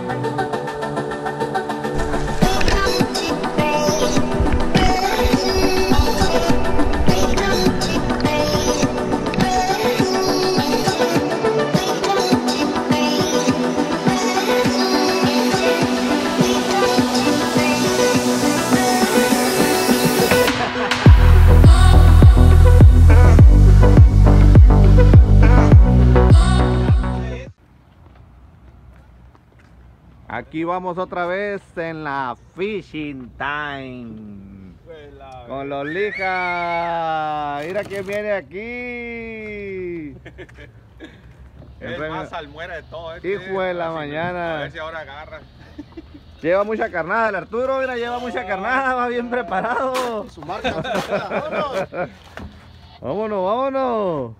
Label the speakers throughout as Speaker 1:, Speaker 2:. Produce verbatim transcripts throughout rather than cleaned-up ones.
Speaker 1: Aquí vamos otra vez en la Fishing Time con los lijas. Mira quién viene aquí.
Speaker 2: Es más salmuera de todo este.
Speaker 1: Hijo de la mañana.
Speaker 2: A ver si ahora agarra.
Speaker 1: Lleva mucha carnada el Arturo, mira, lleva mucha carnada, va bien preparado.
Speaker 3: Su marca. Vámonos.
Speaker 1: Vámonos, vámonos.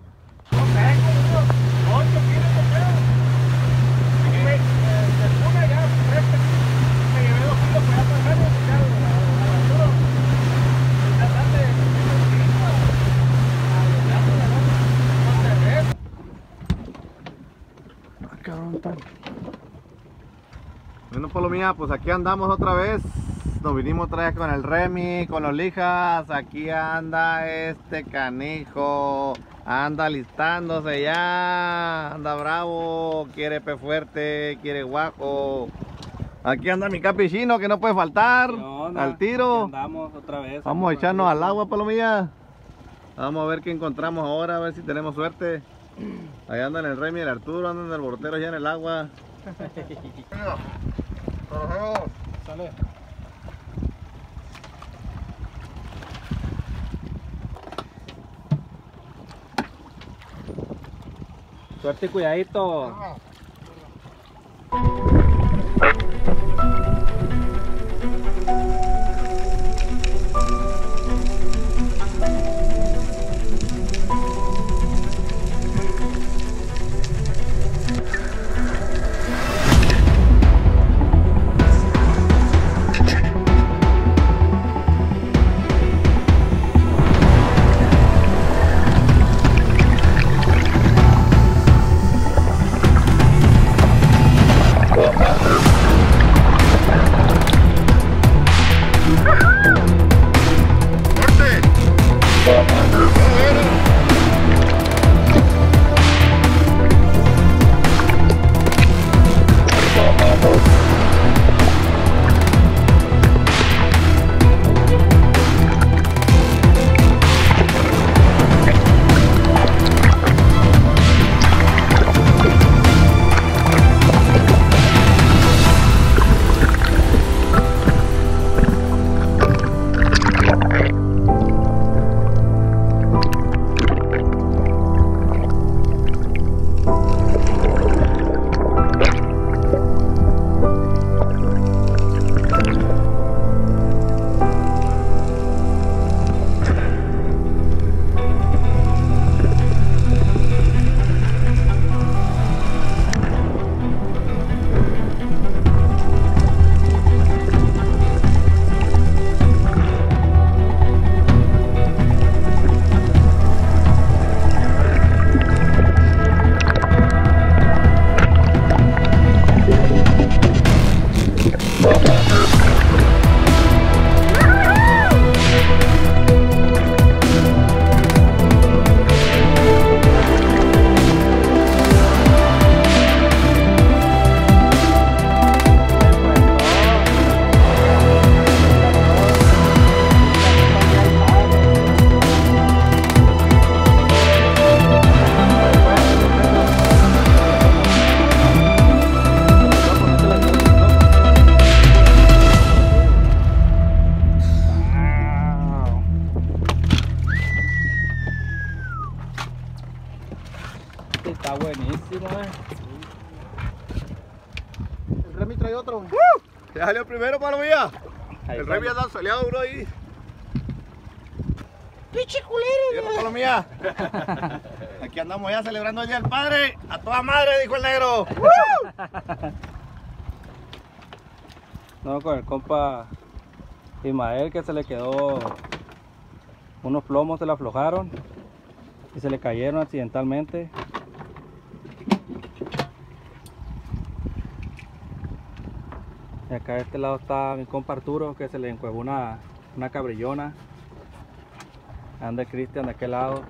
Speaker 1: Bueno, Palomilla, pues aquí andamos otra vez. Nos vinimos otra vez con el Remy, con los lijas. Aquí anda este canijo. Anda listándose ya. Anda bravo. Quiere pe fuerte. Quiere guajo. Aquí anda mi capichino que no puede faltar. Al tiro.
Speaker 4: Andamos otra vez.
Speaker 1: Vamos a echarnos al agua, Palomilla. Vamos a ver qué encontramos ahora. A ver si tenemos suerte. Ahí andan el Remy y el Arturo. Andan el bortero ya en el agua.
Speaker 4: Sale. Suerte y cuidadito. Está buenísimo, eh.
Speaker 3: El Remy trae otro.
Speaker 1: ¡Uh! Ya salió primero, Palomilla. El Remy ya está saliendo uno ahí.
Speaker 3: ¡Pinche culero!
Speaker 1: Mira, Palomilla. Aquí andamos ya celebrando el Día del Padre. A toda madre, dijo el negro. ¡Uh!
Speaker 4: No, con el compa Ismael, que se le quedó unos plomos, se le aflojaron y se le cayeron accidentalmente. Y acá de este lado está mi compa Arturo, que se le encuevó una, una cabrillona. Anda Cristian de aquel lado.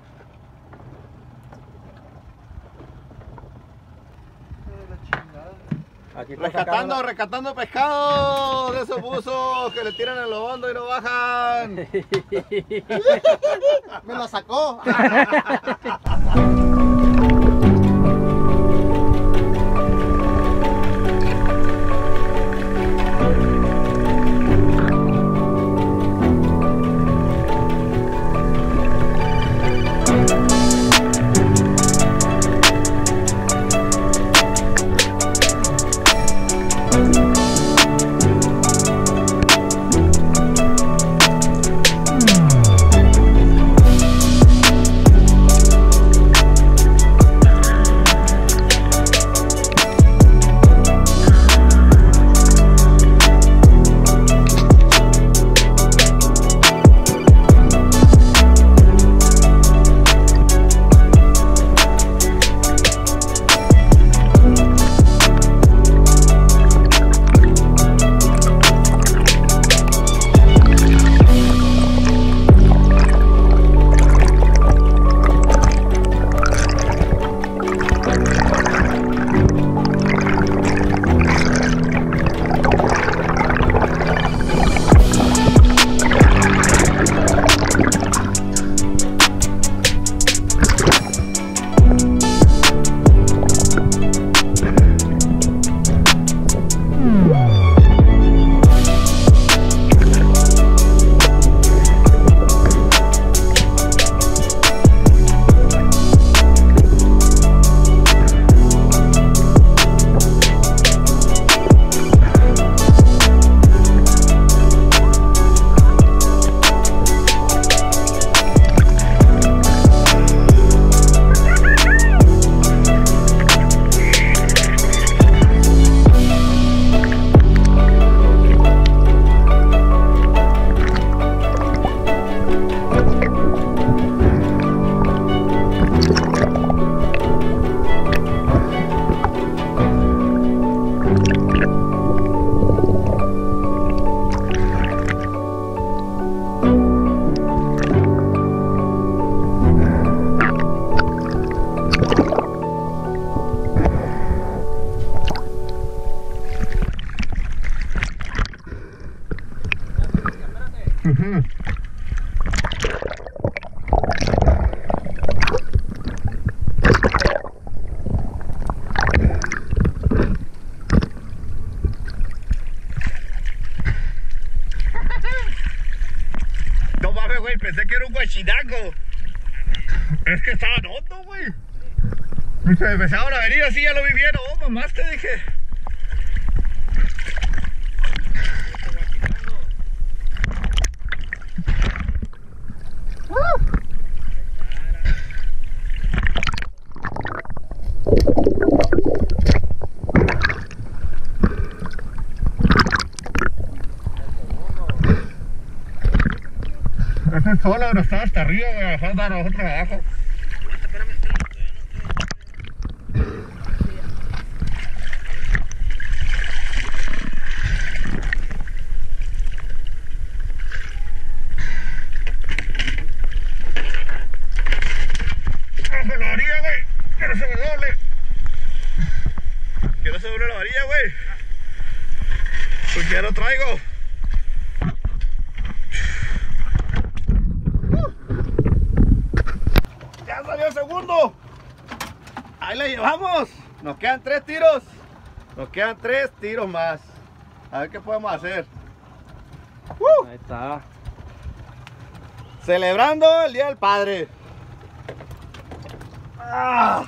Speaker 4: Aquí está
Speaker 1: Rescatando,
Speaker 4: sacando
Speaker 1: rescatando pescado de esos buzos que le tiran en los hondos y no bajan.
Speaker 3: Me la sacó.
Speaker 1: No mames, güey, pensé que era un guachinaco. Es que estaban hondo, güey. Me empezaron a venir así, ya lo vi bien. Oh, mamás, te dije. Ese solo no estaba hasta arriba, güey, falta a nosotros abajo. Bajo la orilla, güey, que no se me doble. Que no se doble la orilla, güey. Porque ya lo traigo. Ya salió el segundo. Ahí la llevamos. Nos quedan tres tiros. Nos quedan tres tiros más. A ver qué podemos hacer. Uh.
Speaker 4: Ahí está.
Speaker 1: Celebrando el Día del Padre. Ah.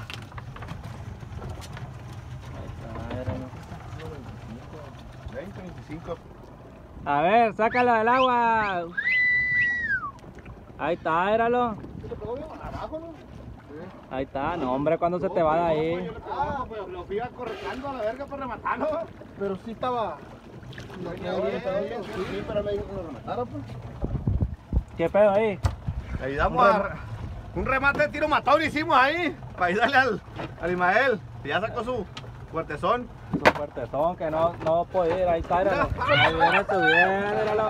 Speaker 4: Ahí está, éralo.
Speaker 1: veinte, veinticinco.
Speaker 4: A ver, sácalo del agua. Ahí está, éralo.
Speaker 3: ¿Se pegó bien abajo, no?
Speaker 4: Ahí está, no hombre, cuando se te va de ahí.
Speaker 1: Ah, pues lo fui correteando a la verga para rematarlo.
Speaker 3: Pero sí estaba. No,
Speaker 1: Sí,
Speaker 3: no, no, sí, sí, pero me dijo que lo rematara, pues.
Speaker 4: ¿Qué pedo ahí?
Speaker 1: Le ayudamos a un remate de tiro matón hicimos ahí para ayudarle al, al Ismael. Y ya sacó su, Fuertes son.
Speaker 4: Son fuertes, son que no, no puede ir. Ahí está, míralo. Ahí viene subiendo, míralo.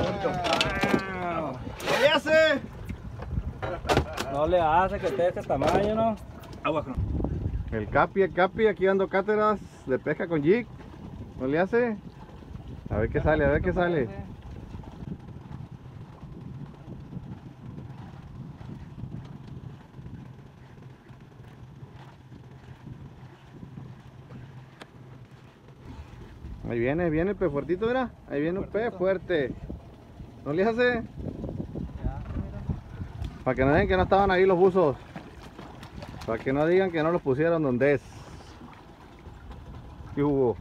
Speaker 1: ¿Qué le hace?
Speaker 4: No le hace que esté de ese tamaño, ¿no? Agua.
Speaker 1: El Capi, el Capi, aquí dando cátedras de pesca con jig. ¿No le hace? A ver qué sale, a ver qué sale. Ahí viene, viene el pez fuertito, mira. Ahí viene un pez fuerte. ¿No le hace? Para que no digan que no estaban ahí los buzos. Para que no digan que no los pusieron donde es. ¿Qué hubo?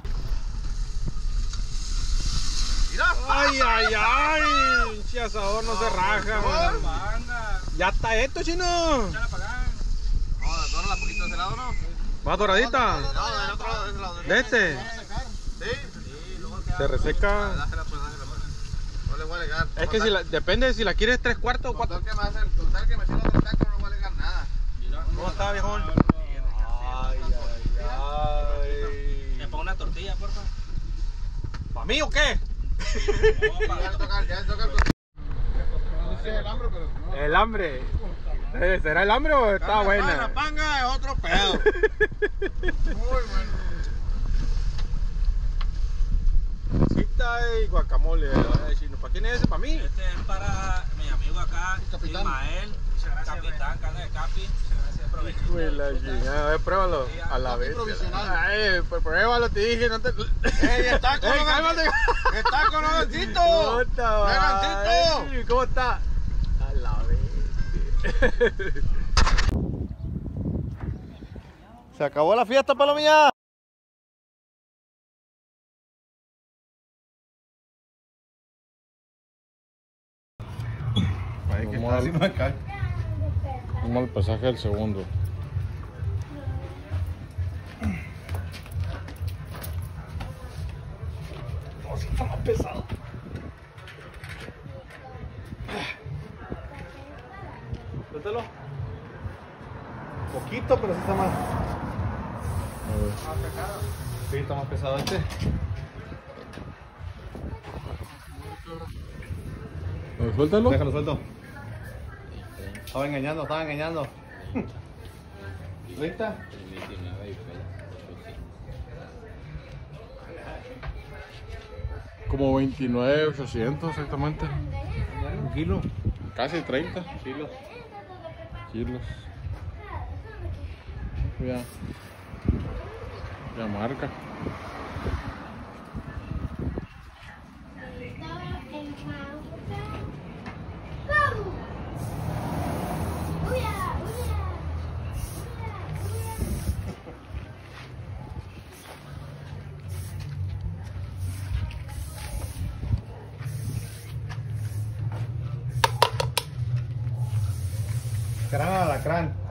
Speaker 2: Ay, ay, ay. Pinche asador no se raja. Ya está esto, chino.
Speaker 1: No, dónala poquito de ese lado, ¿no?
Speaker 2: ¿Más doradita?
Speaker 1: No, del otro lado, de ese lado.
Speaker 2: ¿De este?
Speaker 1: Sí.
Speaker 2: Se reseca.
Speaker 1: Dájela pues, dájela pues. No le voy a alegar.
Speaker 2: Es que si la, depende si la quieres tres cuartos o
Speaker 1: Con
Speaker 2: cuatro.
Speaker 1: tal que me hace, con tal que me sirva otro taco, no le voy a alegar nada.
Speaker 2: ¿Cómo está, viejón? Ay, ay, ay.
Speaker 4: ¿Me pongo una tortilla, por favor?
Speaker 2: ¿Para mí o qué?
Speaker 1: Ya le toca, ya le toca el
Speaker 3: El hambre, pero no.
Speaker 2: El hambre. Eh, ¿Será el hambre o está buena?
Speaker 1: La panga es otro pedo.
Speaker 3: Muy bueno.
Speaker 2: Cita y guacamole. ¿Verdad, chino? ¿Para quién es ese? ¿Para mí?
Speaker 4: Este es para mi amigo acá,
Speaker 3: Capitán.
Speaker 4: Ismael, capitán, carne de Capi. Muchas gracias, provecho.
Speaker 2: Uy, la chingada. A ver, pruébalo. A la vez.
Speaker 3: provisional.
Speaker 2: Ay, pues pruébalo, te dije. No te...
Speaker 1: ¡Ey, está con
Speaker 2: Ey,
Speaker 1: los
Speaker 2: cálmate.
Speaker 1: ¡Está con los gancitos!
Speaker 2: ¿Cómo está?
Speaker 1: ¡Gancito!
Speaker 2: Ay, ¿cómo está? A la vez.
Speaker 1: Se acabó la fiesta, palomilla.
Speaker 2: Vamos al, vamos al pasaje del segundo.
Speaker 1: Suéltalo. Poquito, pero sí está más. Sí, está más pesado este.
Speaker 2: Suéltalo.
Speaker 1: Déjalo suelto. Estaba engañando, estaba engañando. ¿Treinta?
Speaker 2: Como veintinueve ochocientos exactamente.
Speaker 1: Un kilo.
Speaker 2: Casi treinta
Speaker 1: Kilo.
Speaker 2: kilos. Ya. Ya marca.
Speaker 1: Gran alacrán.